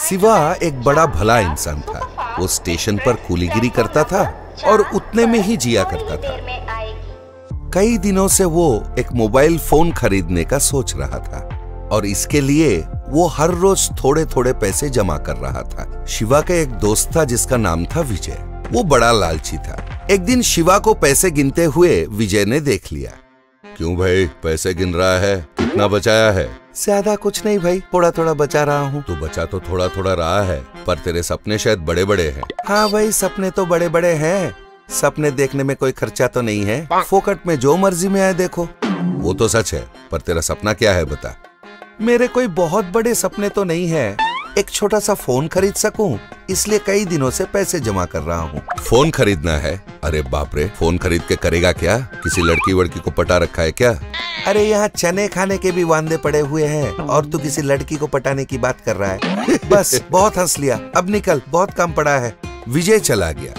शिवा एक बड़ा भला इंसान था। वो स्टेशन पर कूलीगिरी करता था और उतने में ही जिया करता था। कई दिनों से वो एक मोबाइल फोन खरीदने का सोच रहा था और इसके लिए वो हर रोज थोड़े थोड़े पैसे जमा कर रहा था। शिवा का एक दोस्त था जिसका नाम था विजय। वो बड़ा लालची था। एक दिन शिवा को पैसे गिनते हुए विजय ने देख लिया। क्यों भाई, पैसे गिन रहा है? कितना बचाया है? ज्यादा कुछ नहीं भाई, थोड़ा थोड़ा बचा रहा हूँ। तो बचा तो थोड़ा थोड़ा रहा है, पर तेरे सपने शायद बड़े बड़े हैं। हाँ भाई, सपने तो बड़े बड़े हैं। सपने देखने में कोई खर्चा तो नहीं है, फोकट में जो मर्जी में आए देखो। वो तो सच है, पर तेरा सपना क्या है बता। मेरे कोई बहुत बड़े सपने तो नहीं है, एक छोटा सा फोन खरीद सकूं, इसलिए कई दिनों से पैसे जमा कर रहा हूँ। फोन खरीदना है? अरे बाप रे, फोन खरीद के करेगा क्या? किसी लड़की वड़की को पटा रखा है क्या? अरे यहाँ चने खाने के भी वांदे पड़े हुए हैं और तू किसी लड़की को पटाने की बात कर रहा है। बस बहुत हंस लिया, अब निकल, बहुत काम पड़ा है। विजय चला गया।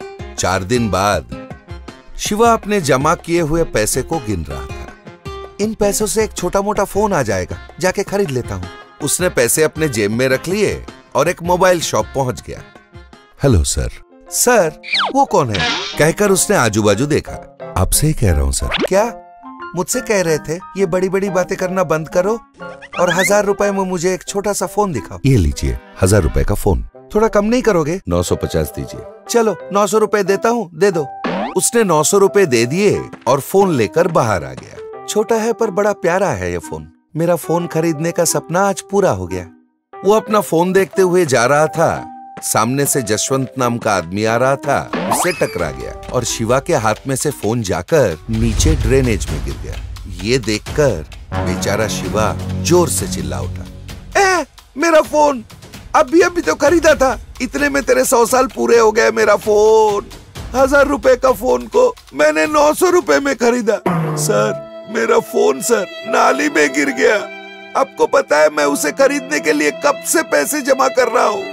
4 दिन बाद शिवा अपने जमा किए हुए पैसे को गिन रहा था। इन पैसों से एक छोटा मोटा फोन आ जाएगा, जाके खरीद लेता हूँ। उसने पैसे अपने जेब में रख लिए और एक मोबाइल शॉप पहुंच गया। Hello sir. सर, वो कौन है? कहकर उसने आजू बाजू देखा। आपसे ही कह रहा हूँ सर। क्या मुझसे कह रहे थे? ये बड़ी बड़ी बातें करना बंद करो और 1000 रुपए में मुझे एक छोटा सा फोन दिखाओ। ये लीजिए 1000 रुपए का फोन। थोड़ा कम नहीं करोगे? 950 दीजिए। चलो 900 रुपए देता हूँ, दे दो। उसने 900 रुपए दे दिए और फोन लेकर बाहर आ गया। छोटा है पर बड़ा प्यारा है ये फोन। मेरा फोन खरीदने का सपना आज पूरा हो गया। वो अपना फोन देखते हुए जा रहा था। सामने से जशवंत नाम का आदमी आ रहा था, उससे टकरा गया और शिवा के हाथ में से फोन जाकर नीचे ड्रेनेज में गिर गया। ये देखकर बेचारा शिवा जोर से चिल्ला उठा। मेरा फोन अभी तो खरीदा था, इतने में तेरे 100 साल पूरे हो गए। मेरा फोन 1000 रुपए का फोन को मैंने 900 रुपए में खरीदा। सर, मेरा फोन सर नाली में गिर गया। आपको पता है मैं उसे खरीदने के लिए कब से पैसे जमा कर रहा हूँ।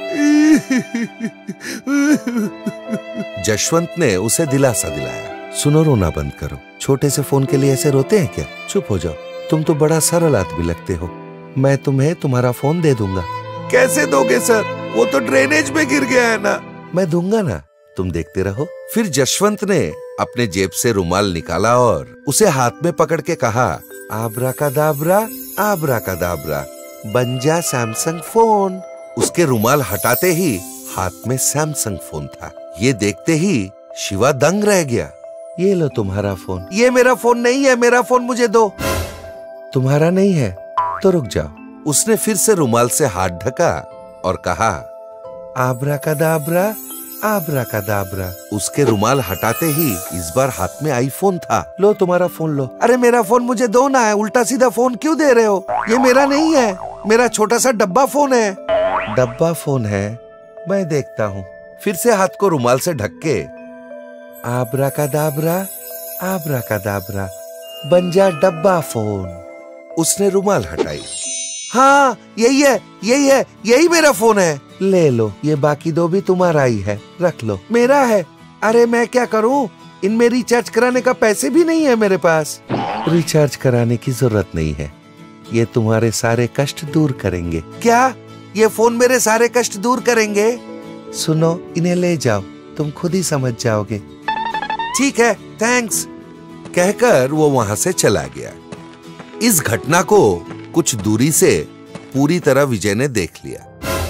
जशवंत ने उसे दिलासा दिलाया। सुनो, रोना बंद करो। छोटे से फोन के लिए ऐसे रोते हैं क्या? चुप हो जाओ, तुम तो बड़ा सरल आदमी लगते हो। मैं तुम्हें तुम्हारा फोन दे दूंगा। कैसे दोगे सर? वो तो ड्रेनेज में गिर गया है ना। मैं दूंगा ना, तुम देखते रहो। फिर जशवंत ने अपने जेब से रुमाल निकाला और उसे हाथ में पकड़ के कहा, आब्राकादाब्रा आब्राकादाब्रा, बन जा सैमसंग फोन। उसके रुमाल हटाते ही हाथ में सैमसंग फोन था। ये देखते ही शिवा दंग रह गया। ये लो तुम्हारा फोन। ये मेरा फोन नहीं है, मेरा फोन मुझे दो। तुम्हारा नहीं है तो रुक जाओ। उसने फिर से रुमाल से हाथ ढका और कहा, आब्राकादाब्रा आब्राकादाब्रा। उसके रुमाल हटाते ही इस बार हाथ में आईफोन था। लो तुम्हारा फोन लो। अरे मेरा फोन मुझे दो ना, है उल्टा सीधा फोन क्यों दे रहे हो? ये मेरा नहीं है, मेरा छोटा सा डब्बा फोन है। डब्बा फोन है, मैं देखता हूँ। फिर से हाथ को रुमाल से ढक के, आब्राकादाब्रा आब्राकादाब्रा, बन जा डब्बा फोन। उसने रुमाल हटाई। हाँ, यही है, यही है, यही मेरा फोन है। ले लो, ये बाकी दो भी तुम्हारा ही है, रख लो। मेरा है? अरे मैं क्या करूं, इनमें रिचार्ज कराने का पैसे भी नहीं है मेरे पास। रिचार्ज कराने की जरूरत नहीं है, ये तुम्हारे सारे कष्ट दूर करेंगे। क्या? ये फोन मेरे सारे कष्ट दूर करेंगे? सुनो, इन्हें ले जाओ, तुम खुद ही समझ जाओगे। ठीक है, थैंक्स, कहकर वो वहां से चला गया। इस घटना को कुछ दूरी से पूरी तरह विजय ने देख लिया।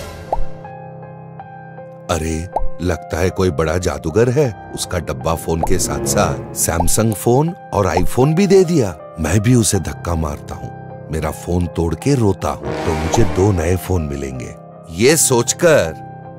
अरे, लगता है कोई बड़ा जादूगर है। उसका डब्बा फोन के साथ साथ सैमसंग फोन और आईफोन भी दे दिया। मैं भी उसे धक्का मारता हूँ, मेरा फोन तोड़ के रोता हूँ तो मुझे 2 नए फोन मिलेंगे। ये सोचकर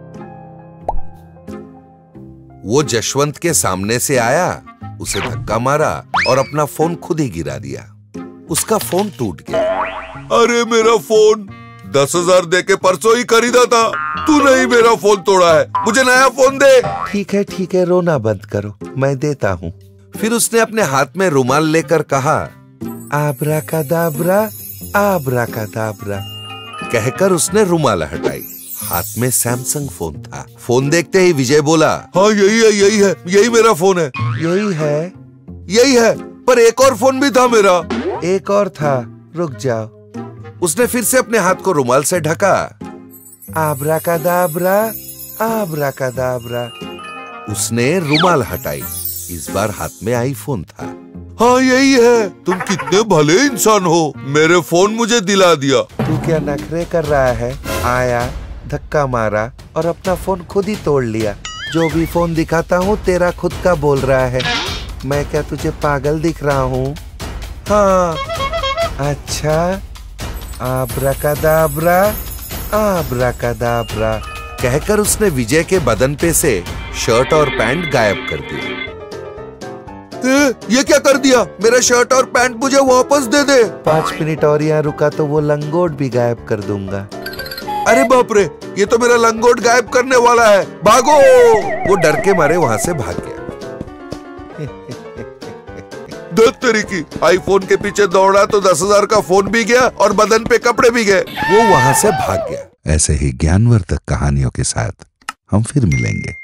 वो जशवंत के सामने से आया, उसे धक्का मारा और अपना फोन खुद ही गिरा दिया। उसका फोन टूट गया। अरे मेरा फोन 10,000 दे के परसों ही खरीदा था, तूने ही मेरा फोन तोड़ा है, मुझे नया फोन दे। ठीक है, रोना बंद करो, मैं देता हूँ। फिर उसने अपने हाथ में रुमाल लेकर कहा, आब्राकादाब्रा आब्राकादाब्रा, कहकर उसने रुमाल हटाई। हाथ में सैमसंग फोन था। फोन देखते ही विजय बोला, हाँ यही मेरा फोन है। यही है, पर एक और फोन भी था मेरा। एक और था, रुक जाओ। उसने फिर से अपने हाथ को रुमाल से ढका आब्राकादाब्रा, आब्राकादाब्रा। उसने रुमाल हटाई। इस बार हाथ में आईफोन था। हाँ यही है। तुम कितने भले इंसान हो, मेरे फोन मुझे दिला दिया। तू क्या नखरे कर रहा है? आया, धक्का मारा और अपना फोन खुद ही तोड़ लिया। जो भी फोन दिखाता हूँ तेरा खुद का बोल रहा है। मैं क्या तुझे पागल दिख रहा हूँ? हाँ अच्छा। आब्राकादाब्रा, आब्राकादाब्रा कहकर उसने विजय के बदन पे से शर्ट और पैंट गायब कर दिया। ये क्या कर दिया? मेरा शर्ट और पैंट मुझे वापस दे दे। 5 मिनट और यहाँ रुका तो वो लंगोट भी गायब कर दूंगा। अरे बाप रे, ये तो मेरा लंगोट गायब करने वाला है। भागो! वो डर के मारे वहां से भाग गया। दस तरीकी, आईफोन के पीछे दौड़ा तो 10,000 का फोन भी गया और बदन पे कपड़े भी गए। वो वहां से भाग गया। ऐसे ही ज्ञानवर्धक कहानियों के साथ हम फिर मिलेंगे।